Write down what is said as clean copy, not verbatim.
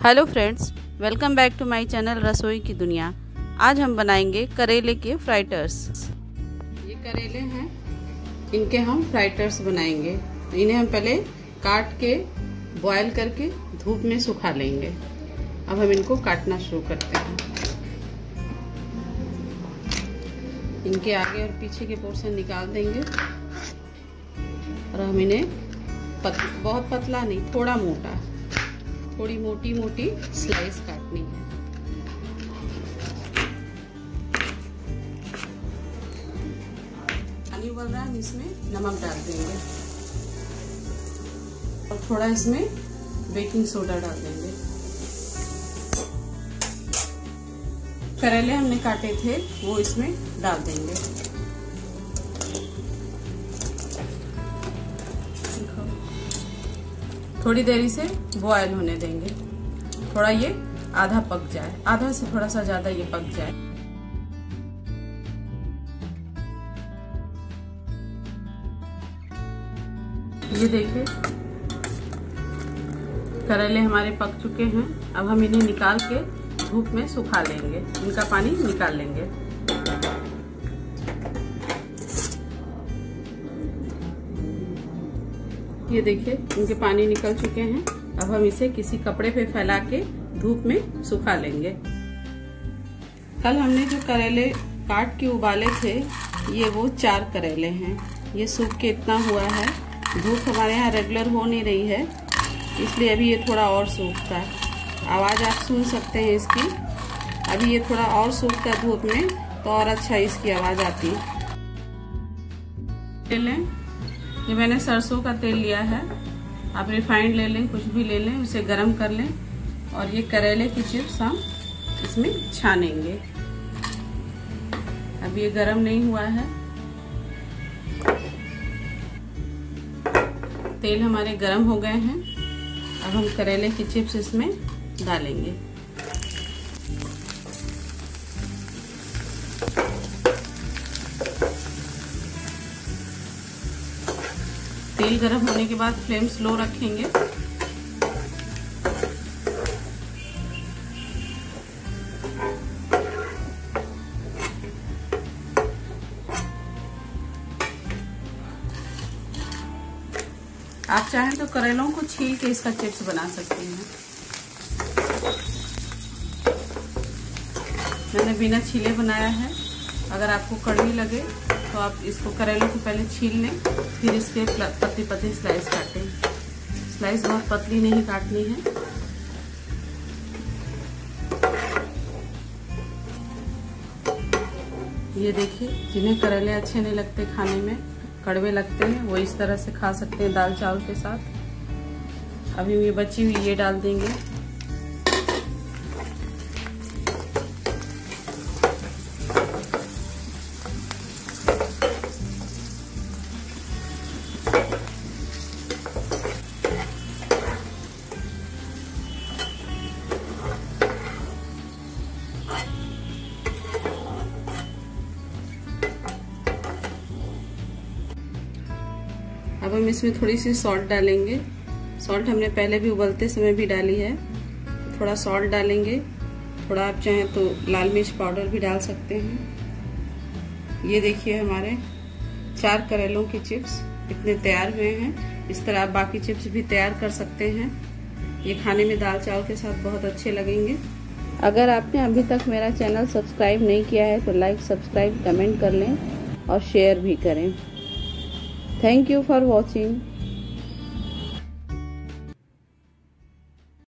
Hello friends, welcome back to my channel Rasoi ki दुनिया। आज हम बनाएंगे करेले के फ्राइटर्स। ये करेले हैं, इनके हम फ्राइटर्स बनाएंगे। इन्हें हम पहले काट के बॉयल करके धूप में सुखा लेंगे। अब हम इनको काटना शुरू करते हैं। इनके आगे और पीछे के पोर्शन निकाल देंगे और हम इन्हें बहुत पतला नहीं, थोड़ा मोटा, थोड़ी मोटी मोटी स्लाइस काटनी है। पानी उबल रहा है, हम इसमें नमक डाल देंगे और थोड़ा इसमें बेकिंग सोडा डाल देंगे। करेले हमने काटे थे वो इसमें डाल देंगे। थोड़ी देरी से बॉयल होने देंगे, थोड़ा ये आधा पक जाए, आधा से थोड़ा सा ज्यादा ये पक जाए। ये देखिए करेले हमारे पक चुके हैं। अब हम इन्हें निकाल के धूप में सुखा लेंगे, इनका पानी निकाल लेंगे। ये देखिए इनके पानी निकल चुके हैं। अब हम इसे किसी कपड़े पे फैला के धूप में सुखा लेंगे। कल हमने जो करेले काट के उबाले थे, ये वो 4 करेले हैं। ये सूख के इतना हुआ है। धूप हमारे यहाँ रेगुलर हो नहीं रही है, इसलिए अभी ये थोड़ा और सूखता है। आवाज़ आप सुन सकते हैं इसकी। अभी ये थोड़ा और सूखता है धूप में, तो और अच्छा इसकी आवाज़ आती है। ये मैंने सरसों का तेल लिया है, आप रिफाइंड ले लें, कुछ भी ले लें, उसे गरम कर लें और ये करेले की चिप्स हम इसमें छानेंगे। अब ये गरम नहीं हुआ है, तेल हमारे गरम हो गए हैं। अब हम करेले की चिप्स इसमें डालेंगे। तेल गरम होने के बाद फ्लेम स्लो रखेंगे। आप चाहें तो करेलों को छील के इसका चिप्स बना सकते हैं। मैंने बिना छीले बनाया है। अगर आपको कड़वी लगे तो आप इसको करेलों को पहले छील लें, फिर इसके पतली पतली स्लाइस काटें। स्लाइस बहुत पतली नहीं काटनी है। ये देखिए, जिन्हें करेले अच्छे नहीं लगते खाने में, कड़वे लगते हैं, वो इस तरह से खा सकते हैं दाल चावल के साथ। अभी ये बची हुई ये डाल देंगे। अब हम इसमें थोड़ी सी सॉल्ट डालेंगे। सॉल्ट हमने पहले भी उबलते समय भी डाली है। थोड़ा सॉल्ट डालेंगे, थोड़ा आप चाहें तो लाल मिर्च पाउडर भी डाल सकते हैं। ये देखिए हमारे 4 करेलों की चिप्स इतने तैयार हुए हैं। इस तरह आप बाकी चिप्स भी तैयार कर सकते हैं। ये खाने में दाल चावल के साथ बहुत अच्छे लगेंगे। अगर आपने अभी तक मेरा चैनल सब्सक्राइब नहीं किया है तो लाइक, सब्सक्राइब, कमेंट कर लें और शेयर भी करें। Thank you for watching.